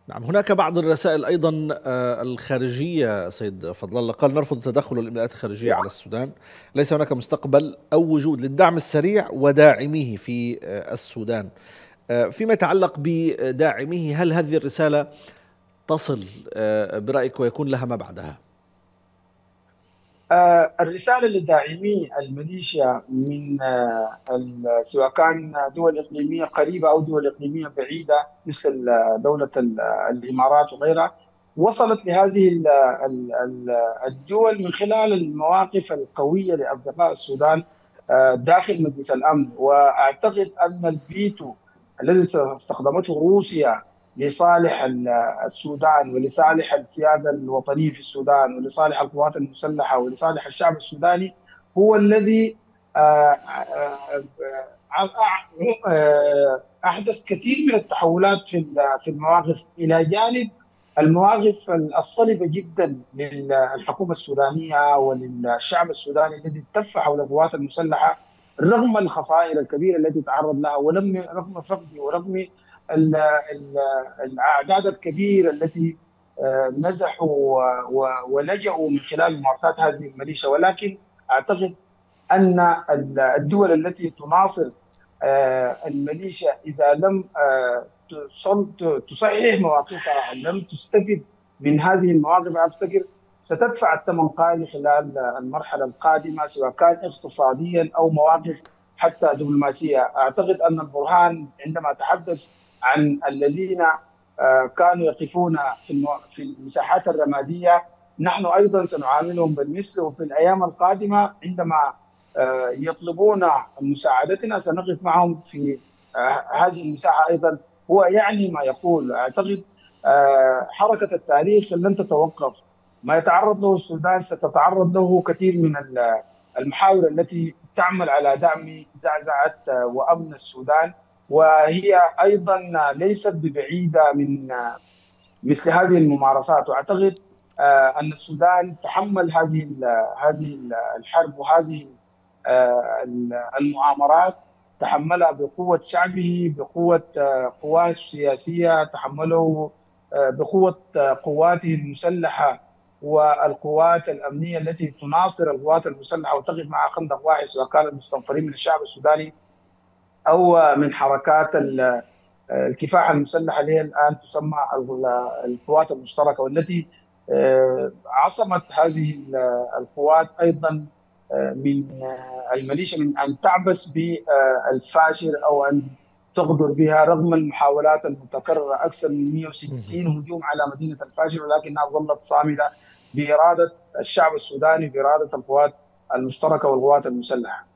نعم، هناك بعض الرسائل أيضا الخارجية سيد فضل الله قال: نرفض تدخل الإملاءات الخارجية على السودان، ليس هناك مستقبل أو وجود للدعم السريع وداعميه في السودان. فيما يتعلق بداعميه، هل هذه الرسالة تصل برأيك ويكون لها ما بعدها؟ الرسالة لداعمي الميليشيا من سواء كان دول إقليمية قريبة أو دول إقليمية بعيدة مثل دولة الإمارات وغيرها، وصلت لهذه الدول من خلال المواقف القوية لأصدقاء السودان داخل مجلس الأمن. وأعتقد أن الفيتو الذي استخدمته روسيا لصالح السودان ولصالح السيادة الوطنية في السودان ولصالح القوات المسلحة ولصالح الشعب السوداني هو الذي أحدث كثير من التحولات في المواقف، إلى جانب المواقف الصلبة جدا للحكومة السودانية وللشعب السوداني الذي التف حول القوات المسلحة رغم الخسائر الكبيرة التي تعرض لها، رغم فقده، ورغم الاعداد الكبيره التي نزحوا ولجأوا من خلال ممارسات هذه الميليشيا. ولكن اعتقد ان الدول التي تناصر الميليشيا اذا لم تصحح مواقفها، لم تستفد من هذه المواقف، افتكر ستدفع الثمن غالي خلال المرحله القادمه، سواء كان اقتصاديا او مواقف حتى دبلوماسيه. اعتقد ان البرهان عندما تحدث عن الذين كانوا يقفون في المساحات الرماديه، نحن ايضا سنعاملهم بالمثل، وفي الايام القادمه عندما يطلبون مساعدتنا سنقف معهم في هذه المساحه ايضا. هو يعني ما يقول. اعتقد حركه التاريخ لن تتوقف، ما يتعرض له السودان ستتعرض له كثير من المحاور التي تعمل على دعم زعزعه وامن السودان، وهي ايضا ليست ببعيده من مثل هذه الممارسات. واعتقد ان السودان تحمل هذه الحرب وهذه المؤامرات، تحملها بقوه شعبه، بقوه قواه السياسيه، تحمله بقوه قواته المسلحه والقوات الامنيه التي تناصر القوات المسلحه وتقف مع خندق واحد، سواء كان المستنفرين من الشعب السوداني او من حركات الكفاح المسلحه اللي هي الان تسمى القوات المشتركه، والتي عصمت هذه القوات ايضا من الميليشيا من ان تعبث بالفاشر او ان تغدر بها، رغم المحاولات المتكرره اكثر من 160 هجوم على مدينه الفاشر، ولكنها ظلت صامده باراده الشعب السوداني، باراده القوات المشتركه والقوات المسلحه.